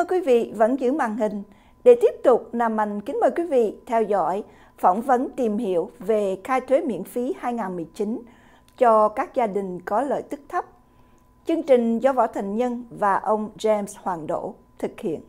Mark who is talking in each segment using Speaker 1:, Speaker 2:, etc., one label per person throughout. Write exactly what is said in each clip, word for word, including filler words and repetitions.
Speaker 1: quý vị vẫn giữ màn hình để tiếp tục Nam Anh kính mời quý vị theo dõi phỏng vấn tìm hiểu về khai thuế miễn phí hai không một chín cho các gia đình có lợi tức thấp. Chương trình do Võ Thành Nhân và ông James Hoàng Đỗ thực hiện.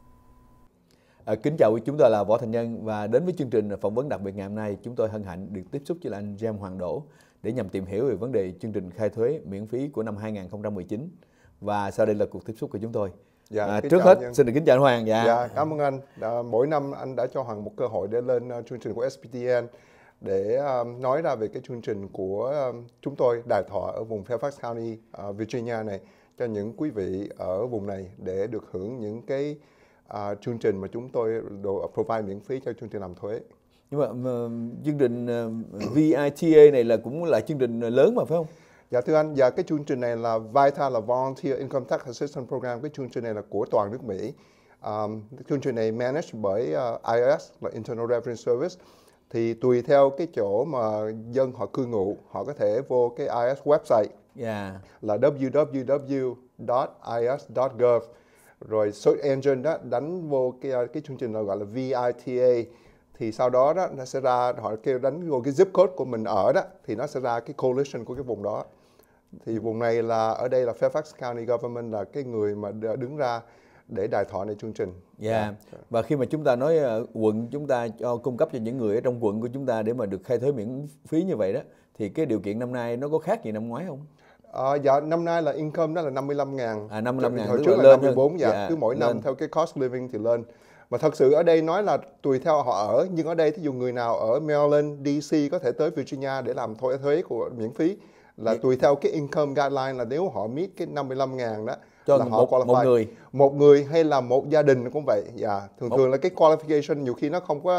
Speaker 2: À, kính chào, chúng tôi là Võ Thành Nhân và đến với chương trình phỏng vấn đặc biệt ngày hôm nay, chúng tôi hân hạnh được tiếp xúc với anh James Hoàng Đỗ để nhằm tìm hiểu về vấn đề chương trình khai thuế miễn phí của năm hai không một chín. Và sau đây là cuộc tiếp xúc của chúng tôi.
Speaker 3: Dạ,
Speaker 2: à, trước hết anh. Xin được kính chào anh Hoàng. Dạ,
Speaker 3: dạ cảm ơn anh. À, mỗi năm anh đã cho Hoàng một cơ hội để lên uh, chương trình của ét pê tê en để um, nói ra về cái chương trình của um, chúng tôi đài thọ ở vùng Fairfax County, uh, Virginia này cho những quý vị ở vùng này để được hưởng những cái uh, chương trình mà chúng tôi đồ provide miễn phí cho chương trình làm thuế.
Speaker 2: Nhưng mà, mà chương trình uh, vê i tê a này là cũng là chương trình lớn mà phải không?
Speaker 3: Dạ thưa anh, dạ cái chương trình này là VITA, là Volunteer Income Tax Assistance Program. Cái chương trình này là của toàn nước Mỹ. Um, chương trình này managed bởi uh, i rờ ét, là Internal Revenue Service. Thì tùy theo cái chỗ mà dân họ cư ngụ, họ có thể vô cái i rờ ét website
Speaker 2: yeah.
Speaker 3: là w w w chấm i r s chấm gov, rồi search engine đó đánh vô cái cái chương trình gọi là vê i tê a. Thì sau đó đó nó sẽ ra, họ kêu đánh vô cái zip code của mình ở đó thì nó sẽ ra cái coalition của cái vùng đó. Thì vùng này là ở đây là Fairfax County Government là cái người mà đứng ra để đài thọ này chương trình.
Speaker 2: Dạ. Yeah. Và khi mà chúng ta nói uh, quận chúng ta cho cung cấp cho những người ở trong quận của chúng ta để mà được khai thuế miễn phí như vậy đó, thì cái điều kiện năm nay nó có khác gì năm ngoái không?
Speaker 3: À, dạ năm nay là income đó là năm mươi lăm ngàn.
Speaker 2: À, năm mươi lăm ngàn.
Speaker 3: Hồi trước là năm mươi bốn, dạ, dạ, cứ mỗi năm lên. Theo cái cost living thì lên. Mà thật sự ở đây nói là tùy theo họ ở, nhưng ở đây thí dụ người nào ở Maryland, đê xê có thể tới Virginia để làm thuế thuế của miễn phí, là yeah. tùy theo cái income guideline, là nếu họ meet cái năm mươi lăm ngàn đó
Speaker 2: cho
Speaker 3: là
Speaker 2: một,
Speaker 3: họ qualify.
Speaker 2: Một người.
Speaker 3: Một người hay là một gia đình cũng vậy. Dạ, thường một. thường là cái qualification nhiều khi nó không có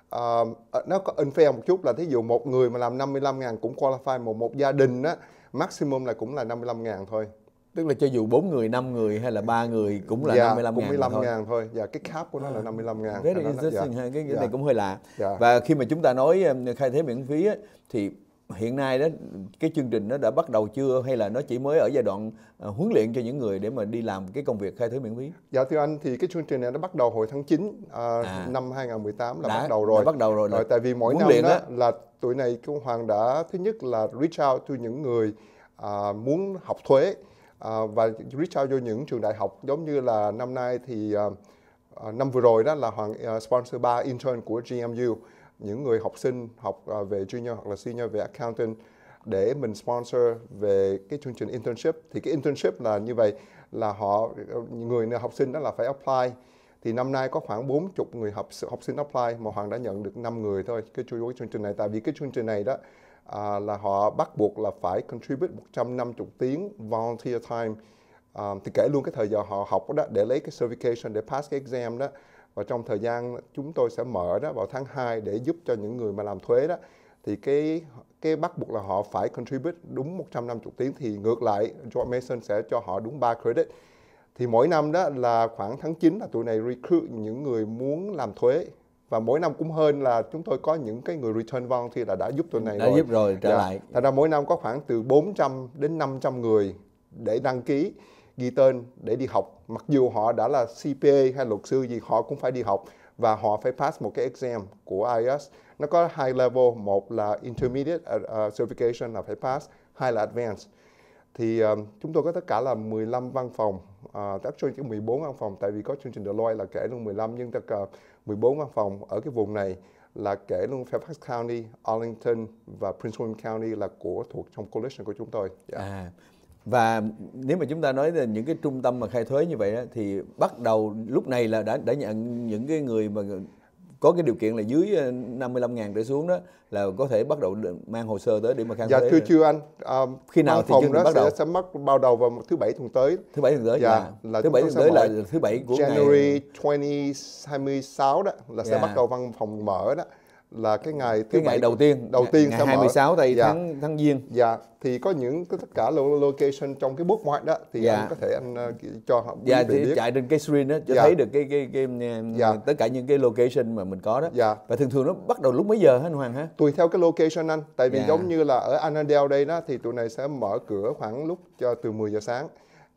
Speaker 3: uh, nó có unfair một chút, là thí dụ một người mà làm năm mươi lăm ngàn cũng qualify, một một gia đình á maximum là cũng là năm mươi lăm ngàn thôi.
Speaker 2: Tức là cho dù bốn người, năm người hay là ba người cũng là
Speaker 3: dạ,
Speaker 2: năm mươi lăm ngàn
Speaker 3: cũng mười lăm
Speaker 2: thôi.
Speaker 3: ngàn thôi. Dạ, cái cap của nó là năm mươi lăm ngàn.
Speaker 2: Rất là interesting, dạ. Cái, cái dạ. này cũng hơi lạ. Dạ. Và khi mà chúng ta nói khai thuế miễn phí á, thì hiện nay đó cái chương trình nó đã bắt đầu chưa, hay là nó chỉ mới ở giai đoạn uh, huấn luyện cho những người để mà đi làm cái công việc khai thuế miễn phí?
Speaker 3: Dạ thưa anh, thì cái chương trình này nó bắt đầu hồi tháng chín uh, à. năm hai không một tám là
Speaker 2: đã,
Speaker 3: bắt đầu rồi.
Speaker 2: Đã bắt đầu rồi.
Speaker 3: rồi tại vì mỗi năm đó, đó là tụi này công Hoàng đã thứ nhất là reach out to những người uh, muốn học thuế uh, và reach out cho những trường đại học, giống như là năm nay thì uh, uh, năm vừa rồi đó là Hoàng uh, sponsor ba intern của giê em u, những người học sinh học uh, về junior hoặc là senior về accounting, để mình sponsor về cái chương trình internship. Thì cái internship là như vậy, là họ người học sinh đó là phải apply. Thì năm nay có khoảng bốn mươi người học học sinh apply, mà Hoàng đã nhận được năm người thôi cái chương trình này. Tại vì cái chương trình này đó à, là họ bắt buộc là phải contribute một trăm năm mươi tiếng volunteer time, à, thì kể luôn cái thời giờ họ học đó để lấy cái certification để pass cái exam đó. Và trong thời gian chúng tôi sẽ mở đó vào tháng hai để giúp cho những người mà làm thuế đó, thì cái cái bắt buộc là họ phải contribute đúng một trăm năm mươi tiếng. Thì ngược lại George Mason sẽ cho họ đúng ba credit. Thì mỗi năm đó là khoảng tháng chín là tụi này recruit những người muốn làm thuế, và mỗi năm cũng hơn là chúng tôi có những cái người return volunteer là đã giúp tụi này
Speaker 2: đã
Speaker 3: rồi.
Speaker 2: giúp rồi trở
Speaker 3: dạ.
Speaker 2: lại.
Speaker 3: Thật ra mỗi năm có khoảng từ bốn trăm đến năm trăm người để đăng ký ghi tên để đi học, mặc dù họ đã là xê pê a hay luật sư gì họ cũng phải đi học, và họ phải pass một cái exam của i rờ ét. Nó có hai level, một là intermediate uh, certification là phải pass, hai là advanced. Thì um, chúng tôi có tất cả là mười lăm văn phòng, uh, actually chỉ mười bốn văn phòng, tại vì có chương trình Deloitte là kể luôn mười lăm, nhưng tất cả mười bốn văn phòng ở cái vùng này là kể luôn Fairfax County, Arlington và Prince William County là của thuộc trong coalition của chúng tôi. Yeah.
Speaker 2: À. Và nếu mà chúng ta nói về những cái trung tâm mà khai thuế như vậy đó, thì bắt đầu lúc này là đã đã nhận những cái người mà có cái điều kiện là dưới năm mươi lăm ngàn trở xuống đó là có thể bắt đầu mang hồ sơ tới để mà khai
Speaker 3: dạ,
Speaker 2: thuế.
Speaker 3: Dạ thưa chưa anh, um,
Speaker 2: khi nào thì chương trình bắt đầu?
Speaker 3: Sẽ, sẽ mất bao đầu vào thứ bảy tuần tới.
Speaker 2: Thứ bảy tuần tới.
Speaker 3: Dạ,
Speaker 2: dạ.
Speaker 3: là
Speaker 2: thứ bảy tuần tới là thứ bảy của
Speaker 3: January
Speaker 2: ngày
Speaker 3: hai nghìn hai mươi sáu đó là sẽ dạ. bắt đầu văn phòng mở đó, là cái ngày thứ
Speaker 2: cái ngày
Speaker 3: bảy,
Speaker 2: đầu tiên
Speaker 3: đầu tiên
Speaker 2: ngày
Speaker 3: sẽ
Speaker 2: hai mươi sáu tại
Speaker 3: dạ.
Speaker 2: tháng tháng Giêng.
Speaker 3: Dạ, thì có những cái tất cả location trong cái bookmark đó thì dạ. anh có thể anh uh, cho họ
Speaker 2: dạ,
Speaker 3: biết.
Speaker 2: Chạy trên cái screen đó cho
Speaker 3: dạ.
Speaker 2: thấy được cái cái cái, cái dạ. tất cả những cái location mà mình có đó.
Speaker 3: Dạ.
Speaker 2: Và thường thường nó bắt đầu lúc mấy giờ hả anh Hoàng hả?
Speaker 3: Tùy theo cái location anh, tại vì
Speaker 2: dạ.
Speaker 3: giống như là ở Annandale đây đó thì tụi này sẽ mở cửa khoảng lúc cho từ mười giờ sáng.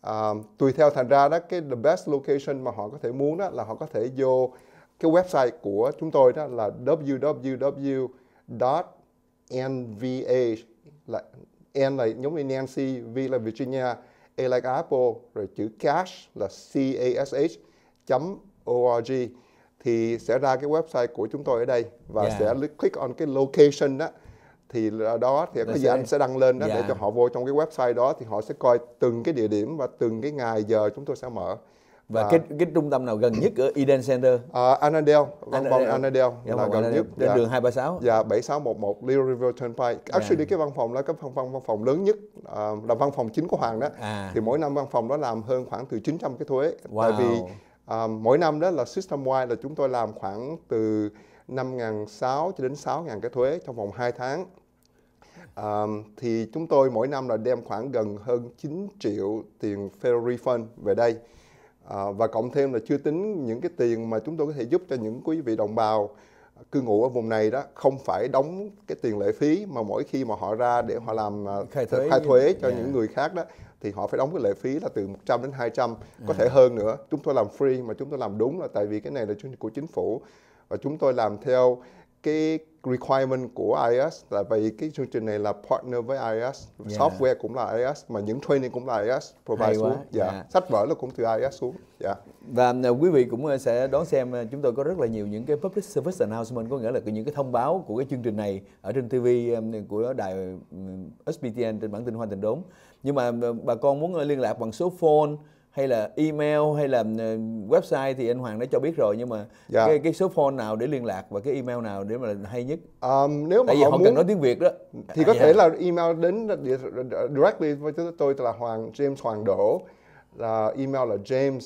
Speaker 3: À, tùy theo, thành ra đó cái the best location mà họ có thể muốn đó là họ có thể vô cái website của chúng tôi, đó là w w w chấm n v a, là N là giống như Nancy, V là Virginia, A like Apple, rồi chữ cash là C A S H chấm org, thì sẽ ra cái website của chúng tôi ở đây và
Speaker 2: Yeah.
Speaker 3: sẽ click on cái location đó, thì đó thì có gì anh sẽ đăng lên đó
Speaker 2: Yeah.
Speaker 3: để cho họ vô trong cái website đó, thì họ sẽ coi từng cái địa điểm và từng cái ngày giờ chúng tôi sẽ mở.
Speaker 2: Và
Speaker 3: À,
Speaker 2: cái cái trung tâm nào gần nhất ở Eden Center?
Speaker 3: uh, Annandale, văn phòng Annandale
Speaker 2: Dạ,
Speaker 3: là gần nhất.
Speaker 2: Trên
Speaker 3: Dạ.
Speaker 2: đường hai ba sáu.
Speaker 3: Dạ, bảy sáu một một Little River Turnpike. Actually cái văn phòng là cái văn phòng văn phòng lớn nhất, uh, là văn phòng chính của Hoàng đó.
Speaker 2: À.
Speaker 3: Thì mỗi năm văn phòng đó làm hơn khoảng từ chín trăm cái thuế.
Speaker 2: Wow.
Speaker 3: Tại vì uh, mỗi năm đó là system wide là chúng tôi làm khoảng từ năm nghìn sáu trăm cho đến sáu nghìn cái thuế trong vòng hai tháng. Um, thì chúng tôi mỗi năm là đem khoảng gần hơn chín triệu tiền federal refund về đây. À, và cộng thêm là chưa tính những cái tiền mà chúng tôi có thể giúp cho những quý vị đồng bào cư ngụ ở vùng này đó không phải đóng cái tiền lệ phí, mà mỗi khi mà họ ra để họ làm
Speaker 2: khai thuế,
Speaker 3: khai thuế cho
Speaker 2: yeah.
Speaker 3: những người khác đó thì họ phải đóng cái lệ phí là từ một trăm đến hai trăm, có
Speaker 2: à.
Speaker 3: thể hơn nữa. Chúng tôi làm free mà chúng tôi làm đúng là tại vì cái này là chương trình của chính phủ và chúng tôi làm theo cái requirement của I R S, là vì cái chương trình này là partner với I R S,
Speaker 2: yeah.
Speaker 3: software cũng là I R S, mà những training cũng là I R S provide xuống, dạ.
Speaker 2: yeah.
Speaker 3: sách vở là cũng từ I R S xuống, dạ.
Speaker 2: Và uh, quý vị cũng sẽ đón xem uh, chúng tôi có rất là nhiều những cái public service announcement, có nghĩa là những cái thông báo của cái chương trình này ở trên ti vi um, của đài um, S B T N trên bản tin Hoa Tình Đốn. Nhưng mà uh, bà con muốn uh, liên lạc bằng số phone hay là email hay là uh, website thì anh Hoàng đã cho biết rồi, nhưng mà
Speaker 3: dạ.
Speaker 2: cái, cái số phone nào để liên lạc và cái email nào để mà hay nhất?
Speaker 3: Um, nếu mà
Speaker 2: tại vì
Speaker 3: họ,
Speaker 2: họ
Speaker 3: muốn
Speaker 2: cần nói tiếng Việt đó
Speaker 3: thì có
Speaker 2: à,
Speaker 3: thể
Speaker 2: yeah.
Speaker 3: là email đến directly với tôi là Hoàng James Hoàng Đỗ, là email là James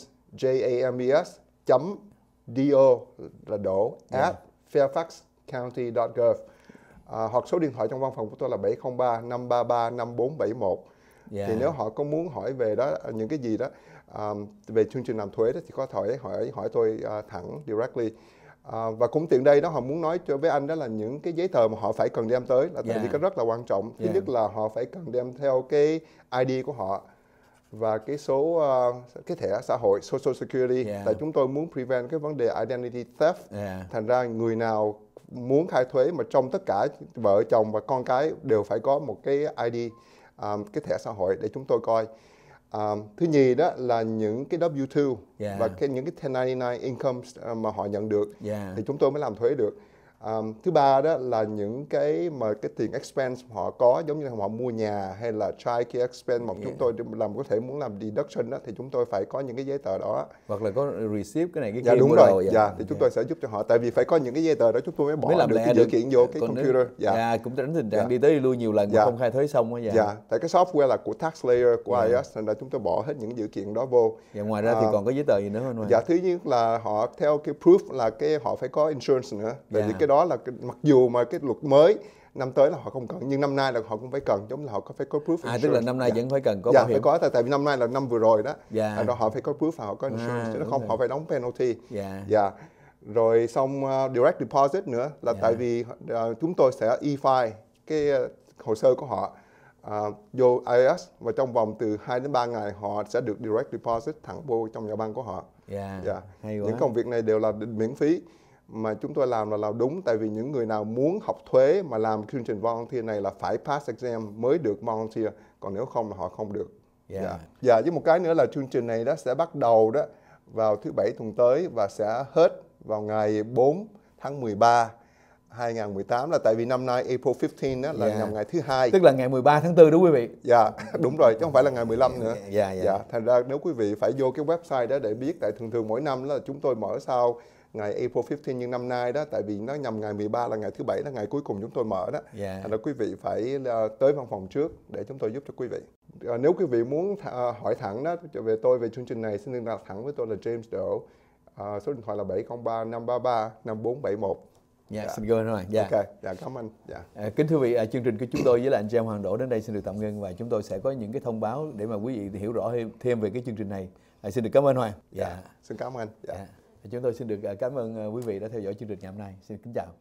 Speaker 3: J A M E S chấm D O là Đỗ
Speaker 2: yeah.
Speaker 3: at fairfax county dot gov, à, hoặc số điện thoại trong văn phòng của tôi là bảy không ba năm ba ba năm bốn bảy một. Yeah. Thì nếu họ có muốn hỏi về đó những cái gì đó um, về chương trình làm thuế đó thì có thể hỏi hỏi tôi uh, thẳng directly. Uh, và cũng tiện đây đó, họ muốn nói cho với anh đó là những cái giấy tờ mà họ phải cần đem tới là tại
Speaker 2: yeah.
Speaker 3: vì cái rất là quan trọng. Thứ
Speaker 2: yeah.
Speaker 3: nhất là họ phải cần đem theo cái I D của họ và cái số uh, cái thẻ xã hội Social Security.
Speaker 2: Yeah.
Speaker 3: Tại chúng tôi muốn prevent cái vấn đề identity theft.
Speaker 2: Yeah.
Speaker 3: Thành ra người nào muốn khai thuế mà trong tất cả vợ chồng và con cái đều phải có một cái I D, um, cái thẻ xã hội để chúng tôi coi. Um, thứ nhì đó là những cái W two
Speaker 2: yeah.
Speaker 3: và cái, những cái ten ninety-nine income mà họ nhận được
Speaker 2: yeah.
Speaker 3: thì chúng tôi mới làm thuế được. Um, thứ ba đó là những cái mà cái tiền expense họ có, giống như họ mua nhà hay là child care expense mà yeah. chúng tôi làm có thể muốn làm deduction đó, thì chúng tôi phải có những cái giấy tờ đó.
Speaker 2: Hoặc là có receipt cái này cái
Speaker 3: dạ,
Speaker 2: kia.
Speaker 3: Đúng rồi,
Speaker 2: đồ,
Speaker 3: dạ. dạ thì chúng
Speaker 2: yeah.
Speaker 3: tôi sẽ giúp cho họ, tại vì phải có những cái giấy tờ đó chúng tôi mới bỏ
Speaker 2: mới làm
Speaker 3: được cái dữ kiện vô cái
Speaker 2: còn
Speaker 3: computer.
Speaker 2: Nếu,
Speaker 3: dạ.
Speaker 2: dạ, cũng tránh tình trạng
Speaker 3: dạ.
Speaker 2: đi tới đi lui nhiều lần mà
Speaker 3: dạ.
Speaker 2: không khai thuế xong á. Dạ.
Speaker 3: dạ, tại cái software là của tax layer của
Speaker 2: dạ.
Speaker 3: I R S, nên là chúng tôi bỏ hết những dữ kiện đó vô.
Speaker 2: Dạ, ngoài ra à, thì còn có giấy tờ gì nữa không?
Speaker 3: Dạ, thứ nhất là họ theo cái proof là cái họ phải có insurance nữa. Tại
Speaker 2: dạ.
Speaker 3: vì cái đó là cái, mặc dù mà cái luật mới năm tới là họ không cần, nhưng năm nay là họ cũng phải cần, giống là họ có phải có proof insurance.
Speaker 2: À, tức là năm nay
Speaker 3: dạ.
Speaker 2: vẫn phải cần có
Speaker 3: dạ,
Speaker 2: bảo hiểm.
Speaker 3: Phải có, tại, tại vì năm nay là năm vừa rồi đó.
Speaker 2: Dạ.
Speaker 3: Đó họ phải có proof là họ có insurance,
Speaker 2: à,
Speaker 3: chứ nó không
Speaker 2: rồi.
Speaker 3: họ phải đóng penalty.
Speaker 2: Dạ.
Speaker 3: Dạ. Rồi xong uh, direct deposit nữa là dạ. tại vì uh, chúng tôi sẽ e-file cái uh, hồ sơ của họ uh, vô I R S và trong vòng từ hai đến ba ngày họ sẽ được direct deposit thẳng vô trong nhà băng của họ.
Speaker 2: Dạ.
Speaker 3: dạ.
Speaker 2: Hay quá.
Speaker 3: Những công việc này đều là miễn phí mà chúng tôi làm là làm đúng, tại vì những người nào muốn học thuế mà làm chương trình volunteer này là phải pass exam mới được volunteer, còn nếu không là họ không được.
Speaker 2: Dạ.
Speaker 3: Dạ. Dạ, với một cái nữa là chương trình này đó sẽ bắt đầu đó vào thứ bảy tuần tới và sẽ hết vào ngày bốn tháng mười ba hai nghìn mười tám, là tại vì năm nay April fifteenth đó là
Speaker 2: yeah.
Speaker 3: nhằm ngày thứ hai.
Speaker 2: Tức là ngày mười ba tháng tư đó quý vị.
Speaker 3: Dạ, đúng rồi, chứ không phải là ngày mười lăm nữa.
Speaker 2: Dạ, dạ.
Speaker 3: Dạ, thành ra nếu quý vị phải vô cái website đó để biết, tại thường thường mỗi năm đó là chúng tôi mở sau ngày April fifteenth, nhưng năm nay đó tại vì nó nhằm ngày mười ba là ngày thứ bảy, là ngày cuối cùng chúng tôi mở đó.
Speaker 2: Yeah.
Speaker 3: Thành ra quý vị phải uh, tới văn phòng trước để chúng tôi giúp cho quý vị. Uh, nếu quý vị muốn th- hỏi thẳng đó về tôi về chương trình này, xin liên lạc thẳng với tôi là James Đỗ. Uh, số điện thoại là bảy không ba năm ba ba năm bốn bảy một.
Speaker 2: Dạ, yeah, xin cảm ơn rồi. Dạ.
Speaker 3: Ok, dạ cảm ơn. Dạ.
Speaker 2: À, kính thưa quý vị, à, chương trình của chúng tôi với là anh James Hoàng Đỗ đến đây xin được tạm ngưng, và chúng tôi sẽ có những cái thông báo để mà quý vị hiểu rõ thêm, thêm về cái chương trình này. À, xin được cảm ơn Hoàng. Dạ.
Speaker 3: dạ. Xin cảm ơn. Dạ.
Speaker 2: Dạ. Chúng tôi xin được cảm ơn quý vị đã theo dõi chương trình ngày hôm nay. Xin kính chào.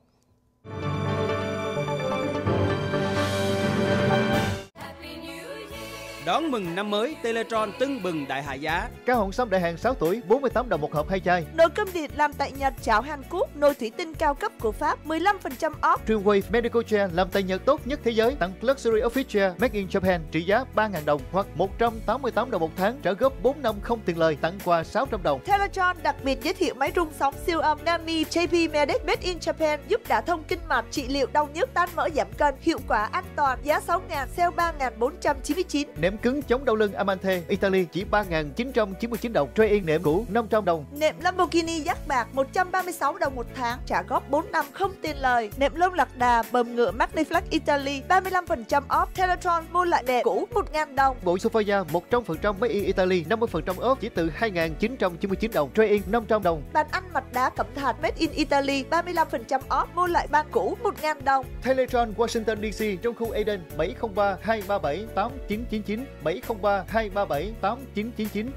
Speaker 4: Đón mừng năm mới, Teletron tưng bừng đại hạ giá.
Speaker 5: Cá hồng sâm đại hàng sáu tuổi, bốn mươi tám đồng một hộp hai chai.
Speaker 6: Nồi cơm điện làm tại Nhật, chảo Hàn Quốc, nồi thủy tinh cao cấp của Pháp, mười lăm phần trăm off.
Speaker 5: Dreamwave Medical Chair làm tại Nhật tốt nhất thế giới, tặng Luxury Office Chair Made in Japan trị giá ba nghìn đồng hoặc một trăm tám mươi tám đồng một tháng, trả góp bốn năm không tiền lời, tặng quà sáu trăm đồng.
Speaker 6: Teletron đặc biệt giới thiệu máy rung sóng siêu âm Nami gi pê Medic Made in Japan, giúp đả thông kinh mạch, trị liệu đau nhức, tan mỡ, giảm cân, hiệu quả, an toàn, giá sáu nghìn, sale ba nghìn bốn trăm chín mươi chín.
Speaker 5: Nệm cứng chống đau lưng Amante Italy chỉ ba nghìn chín trăm chín mươi chín đồng, tray-in nệm cũ năm trăm đồng.
Speaker 6: Nệm Lamborghini dắt bạc một trăm ba mươi sáu đồng một tháng, trả góp bốn năm không tiền lời. Nệm lông lạc đà bầm ngựa Magniflex Italy ba mươi lăm phần trăm off. Teletron mua lại nệm cũ một nghìn đồng.
Speaker 5: Bộ sofa da một trăm phần trăm Made in Italy năm mươi phần trăm off chỉ từ hai nghìn chín trăm chín mươi chín đồng, tray-in năm trăm đồng.
Speaker 6: Bàn ăn mặt đá cẩm thạch Made in Italy ba mươi lăm phần trăm off, mua lại ban cũ một nghìn đồng.
Speaker 5: Teletron Washington đê xê trong khu Eden bảy không ba hai ba bảy tám chín chín chín bảy không ba hai ba bảy tám chín chín chín.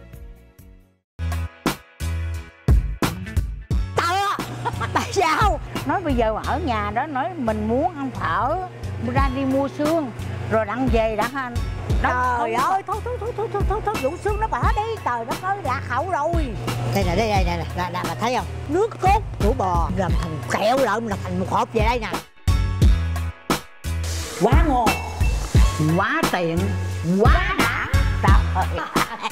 Speaker 7: Tại sao? Nói bây giờ ở nhà đó, nói mình muốn ăn phở, ra đi mua xương, rồi đặng về đã anh. Trời ơi, thôi thôi thôi thôi thôi thôi, thôi vụ xương nó bỏ đi, trời đất ơi, lạc hậu rồi. Đây nè, đây đây đây nè, là, là, là thấy không? Nước cốt của bò làm thành kẹo lợn, làm thành một hộp về đây nè. Quá ngon, quá tiện, quá đã. Trời ơi.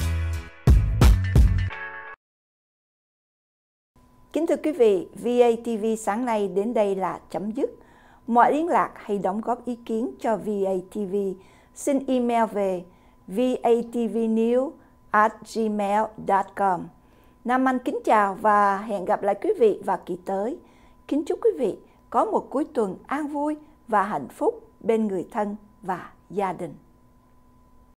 Speaker 1: Kính thưa quý vị, vê a tê vê sáng nay đến đây là chấm dứt. Mọi liên lạc hay đóng góp ý kiến cho vê a tê vê xin email về vatvnews at gmail dot com. Nam Anh kính chào và hẹn gặp lại quý vị vào kỳ tới. Kính chúc quý vị có một cuối tuần an vui và hạnh phúc bên người thân và gia đình.